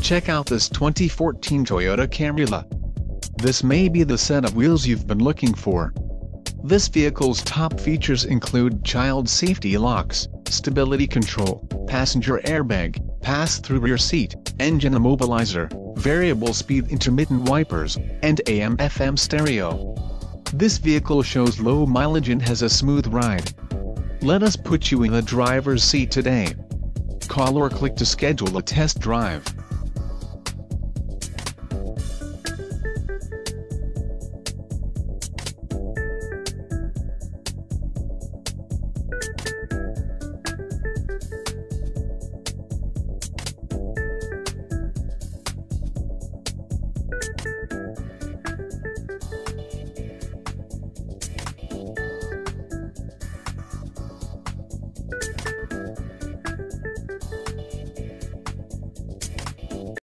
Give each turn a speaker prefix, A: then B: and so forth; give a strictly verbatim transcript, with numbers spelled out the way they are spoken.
A: Check out this twenty fourteen Toyota Camry. This may be the set of wheels you've been looking for. This vehicle's top features include child safety locks, stability control, passenger airbag, pass-through rear seat, engine immobilizer, variable speed intermittent wipers, and A M F M stereo. This vehicle shows low mileage and has a smooth ride. Let us put you in the driver's seat today. Call or click to schedule a test drive.